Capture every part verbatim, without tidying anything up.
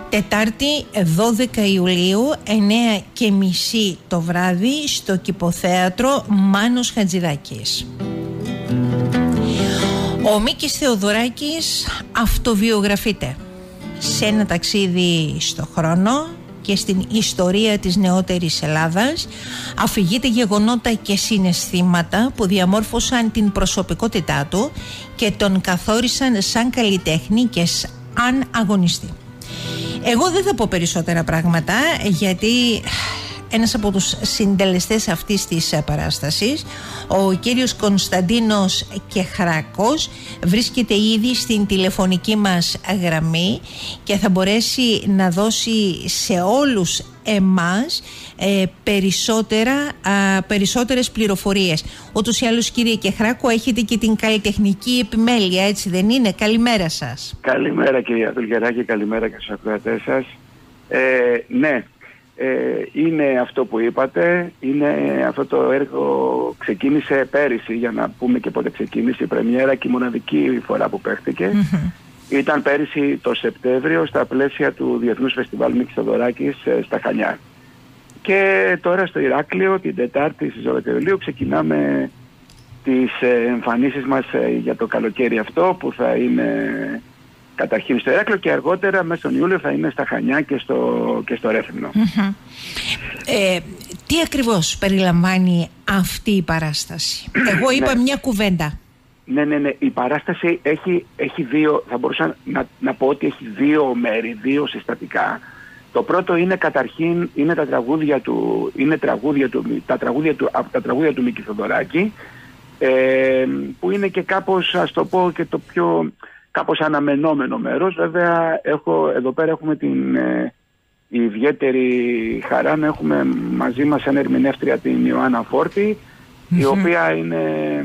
Τετάρτη δώδεκα Ιουλίου, εννέα και μισή το βράδυ, στο Κηποθέατρο Μάνος Χατζηδάκης. Ο Μίκης Θεοδωράκης αυτοβιογραφείται σε ένα ταξίδι στο χρόνο και στην ιστορία της νεότερης Ελλάδας. Αφηγείται γεγονότα και συναισθήματα που διαμόρφωσαν την προσωπικότητά του και τον καθόρισαν σαν καλλιτέχνη και σαν αγωνιστή. Εγώ δεν θα πω περισσότερα πράγματα, γιατί ένας από τους συντελεστές αυτής της παράστασης, ο κύριος Κωνσταντίνος Κεχράκος, βρίσκεται ήδη στην τηλεφωνική μας γραμμή και θα μπορέσει να δώσει σε όλους εμάς ε, περισσότερα, α, περισσότερες πληροφορίες. Ούτως ή άλλως, κύριε Κεχράκο, έχετε και την καλλιτεχνική επιμέλεια, έτσι δεν είναι? Καλημέρα σας. Καλημέρα, κυρία Δουλγεράκη, καλημέρα και στους ακροατές σας. Ε, ναι, ε, είναι αυτό που είπατε. Είναι αυτό το έργο, ξεκίνησε πέρυσι, για να πούμε και πότε ξεκίνησε η πρεμιέρα, και η μοναδική φορά που παίχτηκε. Mm-hmm. Ήταν πέρυσι το Σεπτέμβριο στα πλαίσια του Διεθνούς Φεστιβάλ Μίκης Θεοδωράκης στα Χανιά. Και τώρα στο Ηράκλειο την Τετάρτη στις δώδεκα Ιουλίου ξεκινάμε τις εμφανίσεις μας για το καλοκαίρι αυτό, που θα είναι καταρχήν στο Ηράκλειο και αργότερα μέσα στον Ιούλιο θα είναι στα Χανιά και στο, και στο Ρέθυμνο. Mm-hmm. Ε, τι ακριβώς περιλαμβάνει αυτή η παράσταση? Εγώ είπα μια κουβέντα. Ναι, ναι, ναι. Η παράσταση έχει, έχει δύο, θα μπορούσα να, να πω ότι έχει δύο μέρη, δύο συστατικά. Το πρώτο είναι καταρχήν είναι τα τραγούδια του, είναι τραγούδια του, τα τραγούδια του, από τα τραγούδια του Μίκη Θεοδωράκη, ε, που είναι και κάπως, ας το πω, και το πιο κάπως αναμενόμενο μέρος. Βέβαια, έχω, εδώ πέρα έχουμε την ε, ιδιαίτερη χαρά να έχουμε μαζί μας σαν ερμηνεύτρια την Ιωάννα Φόρτη, mm-hmm. η οποία είναι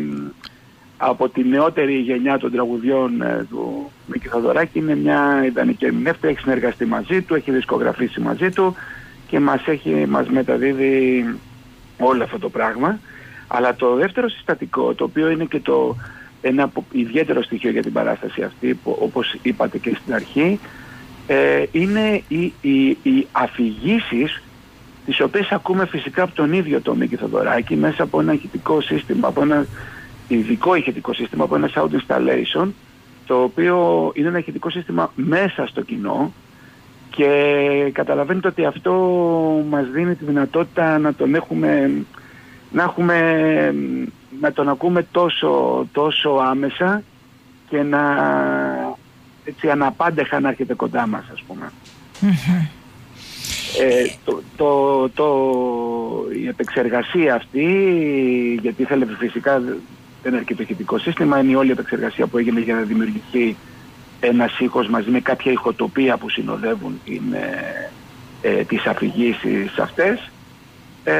από τη νεότερη γενιά των τραγουδιών ε, του Μίκη Θεοδωράκη. Είναι μια ιδανική ερμηνεύτρια, έχει συνεργαστεί μαζί του, έχει δισκογραφήσει μαζί του και μας, έχει, μας μεταδίδει όλο αυτό το πράγμα. Αλλά το δεύτερο συστατικό, το οποίο είναι και το ένα ιδιαίτερο στοιχείο για την παράσταση αυτή, που, όπως είπατε και στην αρχή, ε, είναι οι, οι, οι αφηγήσεις, τις οποίες ακούμε φυσικά από τον ίδιο τον Μίκη Θεοδωράκη μέσα από ένα ηχητικό σύστημα, από ένα ειδικό ηχητικό σύστημα, από ένα sound installation, το οποίο είναι ένα ηχητικό σύστημα μέσα στο κοινό, και καταλαβαίνετε ότι αυτό μας δίνει τη δυνατότητα να τον έχουμε, να, έχουμε, να τον ακούμε τόσο, τόσο άμεσα και να έτσι αναπάντεχα να έρχεται κοντά μας, ας πούμε. Mm-hmm. Ε, το, το, το, η επεξεργασία αυτή, γιατί ήθελε φυσικά, δεν έρχεται το ηχητικό σύστημα, είναι η όλη επεξεργασία που έγινε για να δημιουργηθεί ένας ήχος μαζί με κάποια ηχοτοπία που συνοδεύουν την, ε, ε, τις αφηγήσεις αυτές. Ε,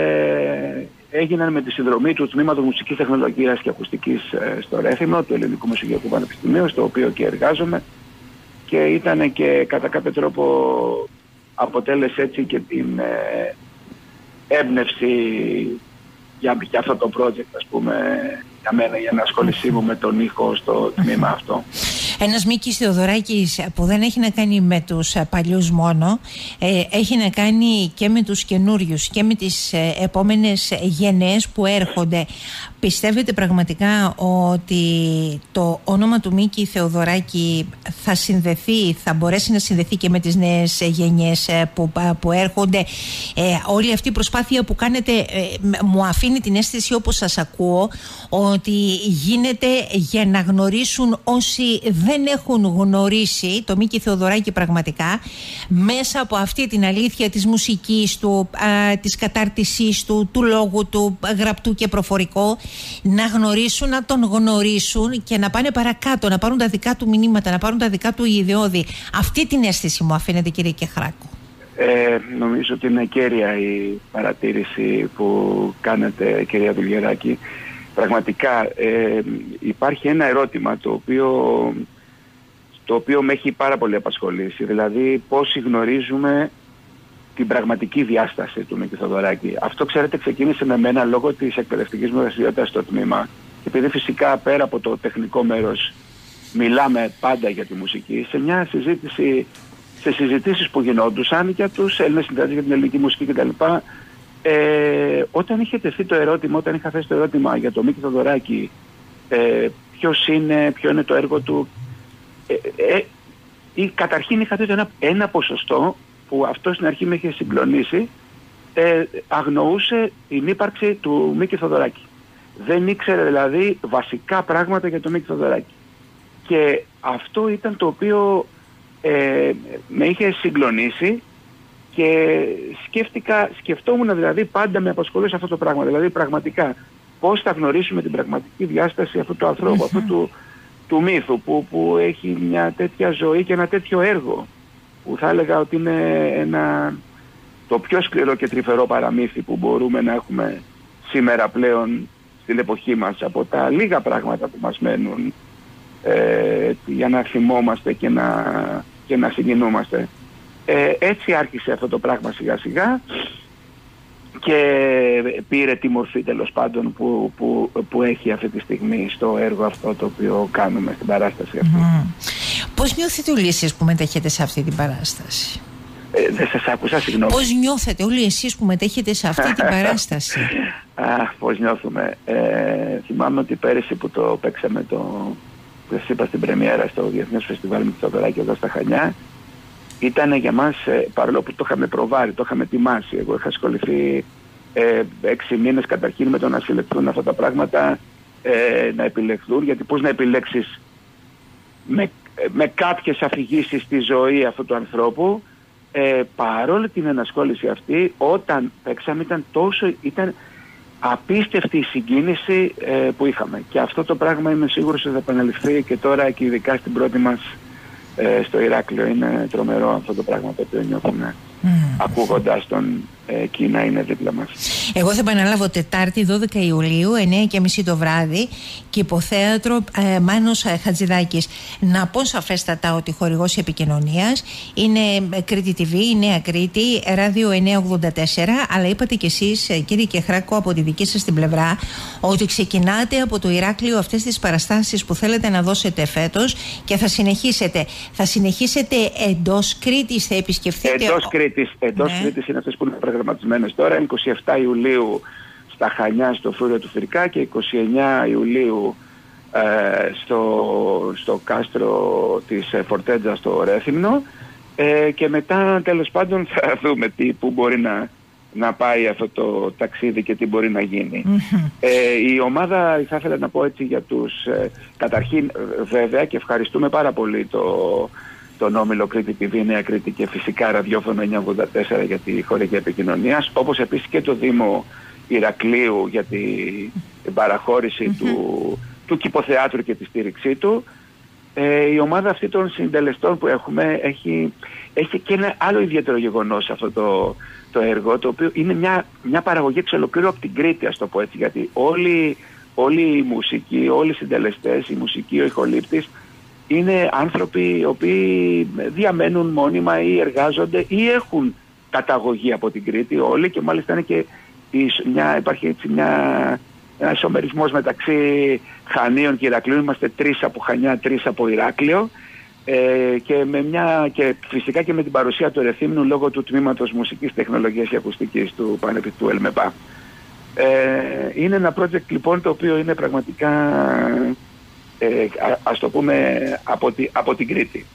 έγιναν με τη συνδρομή του Τμήματος Μουσικής Τεχνολογίας και Ακουστικής ε, στο Ρέθυμνο, του Ελληνικού Μουσικιακού Πανεπιστημίου, στο οποίο και εργάζομαι, και ήταν και κατά κάποιο τρόπο αποτέλεσε έτσι και την ε, έμπνευση για, για αυτό το project, ας πούμε, για μένα, για να ασχοληθώ με τον ήχο στο τμήμα αυτό. Ένας Μίκης Θεοδωράκης που δεν έχει να κάνει με τους παλιούς μόνο, ε, έχει να κάνει και με τους καινούριους και με τις ε, επόμενες γενναίες που έρχονται. Πιστεύετε πραγματικά ότι το όνομα του Μίκη Θεοδωράκη θα συνδεθεί, θα μπορέσει να συνδεθεί και με τις νέες γενιές που, που έρχονται? Ε, όλη αυτή η προσπάθεια που κάνετε ε, μου αφήνει την αίσθηση, όπως σας ακούω, ότι γίνεται για να γνωρίσουν όσοι δεν έχουν γνωρίσει το Μίκη Θεοδωράκη πραγματικά, μέσα από αυτή την αλήθεια της μουσικής του, α, της κατάρτισής του, του λόγου του, γραπτού και προφορικό, να γνωρίσουν, να τον γνωρίσουν και να πάνε παρακάτω, να πάρουν τα δικά του μηνύματα, να πάρουν τα δικά του ιδεώδη. Αυτή την αίσθηση μου αφήνεται, κύριε Κεχράκο. Ε, νομίζω ότι είναι κέρια η παρατήρηση που κάνετε, κυρία Δουλγεράκη. Πραγματικά ε, υπάρχει ένα ερώτημα το οποίο, το οποίο με έχει πάρα πολύ απασχολήσει. Δηλαδή, πόσοι γνωρίζουμε την πραγματική διάσταση του Μίκη Θεοδωράκη. Αυτό, ξέρετε, ξεκίνησε με μένα λόγω της εκπαιδευτικής μου δραστηριότητας στο τμήμα. Επειδή φυσικά πέρα από το τεχνικό μέρος μιλάμε πάντα για τη μουσική, σε μια συζήτηση στις συζητήσεις που γινόντουσαν για τους Έλληνες συνδυάτες, για την ελληνική μουσική κτλ. Ε, όταν είχε τεθεί το ερώτημα, όταν είχα θέσει το ερώτημα για τον Μίκη Θοδωράκη, ε, ποιος είναι, ποιο είναι το έργο του, ε, ε, ε, καταρχήν είχα θέσει ένα, ένα ποσοστό που αυτό στην αρχή με είχε συγκλονίσει, ε, αγνοούσε την ύπαρξη του Μίκη Θοδωράκη. Δεν ήξερε δηλαδή βασικά πράγματα για τον Μίκη Θοδωράκη. Και αυτό ήταν το οποίο ε, με είχε συγκλονίσει και σκέφτηκα, σκεφτόμουν δηλαδή πάντα με απασχολούσε αυτό το πράγμα. Δηλαδή πραγματικά πώς θα γνωρίσουμε την πραγματική διάσταση αυτού του ανθρώπου, αυτού του, του μύθου που, που έχει μια τέτοια ζωή και ένα τέτοιο έργο που θα έλεγα ότι είναι ένα, το πιο σκληρό και τρυφερό παραμύθι που μπορούμε να έχουμε σήμερα πλέον στην εποχή μας, από τα λίγα πράγματα που μας μένουν ε, για να θυμόμαστε και να, και να συγκινούμαστε. Ε, έτσι άρχισε αυτό το πράγμα σιγά σιγά και πήρε τη μορφή τέλος πάντων που, που, που έχει αυτή τη στιγμή στο έργο αυτό το οποίο κάνουμε στην παράσταση αυτή. Mm. Πώς νιώθετε όλοι εσείς που μετέχετε σε αυτή την παράσταση? Ε, δεν σας άκουσα, συγγνώμη. Πώς νιώθετε όλοι εσείς που μετέχετε σε αυτή την παράσταση? Α, πώς νιώθουμε. Ε, θυμάμαι ότι πέρυσι που το παίξαμε, το, που σας είπα στην πρεμιέρα στο Διεθνές Φεστιβάλ Μίκη Θοδωράκη εδώ στα Χανιά, ήταν για μας, ε, παρόλο που το είχαμε προβάρει, το είχαμε ετοιμάσει. Εγώ είχα ασχοληθεί ε, έξι μήνες καταρχήν με το να συλλεχθούν αυτά τα πράγματα, ε, να επιλεχθούν, γιατί πώς να επιλέξεις με, με κάποιες αφηγήσεις στη ζωή αυτού του ανθρώπου. Ε, παρόλη την ενασχόληση αυτή, όταν παίξαμε ήταν τόσο, ήταν απίστευτη η συγκίνηση ε, που είχαμε. Και αυτό το πράγμα είμαι σίγουρος ότι θα επαναληφθεί και τώρα και ειδικά στην πρώτη μας ε, στο Ηράκλειο. Είναι τρομερό αυτό το πράγμα το οποίο νιώθουμε mm. ακούγοντας τον ε, εκεί να είναι δίπλα μας. Εγώ θα επαναλάβω Τετάρτη δώδεκα Ιουλίου εννιά και μισή το βράδυ και υποθέατρο ε, Μάνος Χατζηδάκης. Να πω σαφέστατα ότι χορηγός επικοινωνίας είναι Κρήτη τι βι, η Νέα Κρήτη, Ράδιο εννιακόσια ογδόντα τέσσερα, αλλά είπατε κι εσείς κύριε Κεχράκο από τη δική σας την πλευρά ότι ξεκινάτε από το Ηράκλειο αυτές τις παραστάσεις που θέλετε να δώσετε φέτος και θα συνεχίσετε. Θα συνεχίσετε εντός Κρήτης, θα επισκεφθείτε... Εντός Κρήτης, εντός ναι. Κρήτης είναι αυτές που είναι προγραμματισμένες τώρα, είκοσι επτά Ιουλίου στα Χανιά στο Φρούριο του Φυρκά και είκοσι εννιά Ιουλίου ε, στο, στο κάστρο της ε, Φορτέτζα στο Ρέθυμνο ε, και μετά τέλος πάντων θα δούμε τι, που μπορεί να, να πάει αυτό το ταξίδι και τι μπορεί να γίνει. Mm-hmm. Ε, η ομάδα, θα ήθελα να πω έτσι για τους, ε, καταρχήν βέβαια και ευχαριστούμε πάρα πολύ το τον Όμιλο Κρήτη τι βι, Νέα Κρήτη και φυσικά ραδιόφωνο εννιακόσια ογδόντα τέσσερα για τη χορηγία επικοινωνίας, όπως επίσης και το Δήμο Ηρακλείου για την παραχώρηση mm-hmm. του, του κηποθεάτρου και τη στήριξή του. Ε, η ομάδα αυτή των συντελεστών που έχουμε έχει, έχει και ένα άλλο ιδιαίτερο γεγονός αυτό το, το έργο, το οποίο είναι μια, μια παραγωγή εξ ολοκλήρου από την Κρήτη, ας το πω έτσι, γιατί όλοι, όλοι οι μουσικοί, όλοι οι συντελεστές, η μουσική, ο ηχολήπτης, είναι άνθρωποι οι οποίοι διαμένουν μόνιμα ή εργάζονται ή έχουν καταγωγή από την Κρήτη όλοι και μάλιστα είναι και μια, υπάρχει έτσι μια, ένα ισομερισμός μεταξύ Χανίων και Ηρακλείου. Είμαστε τρεις από Χανιά, τρεις από Ηράκλειο ε, και, με μια, και φυσικά και με την παρουσία του Ρεθύμνου λόγω του Τμήματος Μουσικής Τεχνολογίας και Ακουστικής του Πανεπιστημίου ΕΛΜΕΠΑ. Ε, είναι ένα project λοιπόν το οποίο είναι πραγματικά... Ε, ας το πούμε από, τη, από την Κρήτη.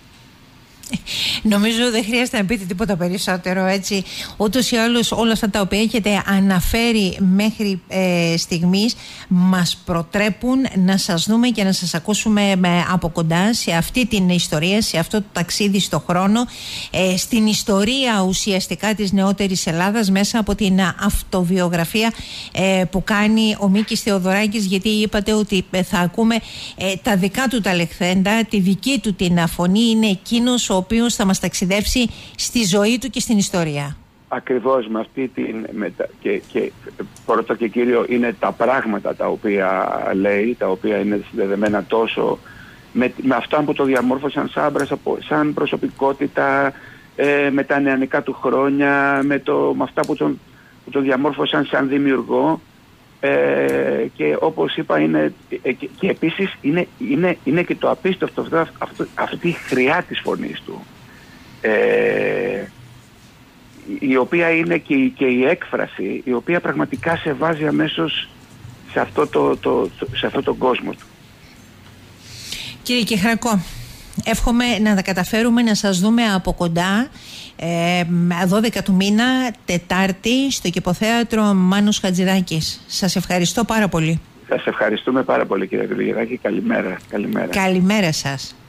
Νομίζω δεν χρειάζεται να πείτε τίποτα περισσότερο, έτσι. Ούτως ή άλλως όλα αυτά τα οποία έχετε αναφέρει μέχρι ε, στιγμής μας προτρέπουν να σας δούμε και να σας ακούσουμε με, από κοντά σε αυτή την ιστορία, σε αυτό το ταξίδι στο χρόνο, ε, στην ιστορία ουσιαστικά της νεότερης Ελλάδας μέσα από την αυτοβιογραφία ε, που κάνει ο Μίκης Θεοδωράκης, γιατί είπατε ότι θα ακούμε ε, τα δικά του τα λεχθέντα, τη δική του την φωνή, είναι εκείνος ο οποίος θα μας ταξιδεύσει στη ζωή του και στην ιστορία. Ακριβώς με αυτή την μετα... και, και πρώτο και κύριο είναι τα πράγματα τα οποία λέει, τα οποία είναι συνδεδεμένα τόσο με, με αυτά που το διαμόρφωσαν σαν, σαν προσωπικότητα, ε, με τα νεανικά του χρόνια, με, το, με αυτά που τον, που τον διαμόρφωσαν σαν δημιουργό ε, και όπως είπα είναι ε, και, και επίσης είναι, είναι, είναι και το απίστευτο αυτό, αυτό, αυτή η χρειά της φωνής του. ε, η οποία είναι και η, και η έκφραση, η οποία πραγματικά σε βάζει αμέσως σε αυτό το, το, το, σε αυτό τον κόσμο του. Κύριε Κιχρακό, εύχομαι να τα καταφέρουμε να σας δούμε από κοντά ε, δώδεκα του μήνα, Τετάρτη, στο Κηποθέατρο Μάνος Χατζηδάκης. Σας ευχαριστώ πάρα πολύ. Σας ευχαριστούμε πάρα πολύ, κύριε Γεωργιαδάκη. Καλημέρα. Καλημέρα. Καλημέρα σας.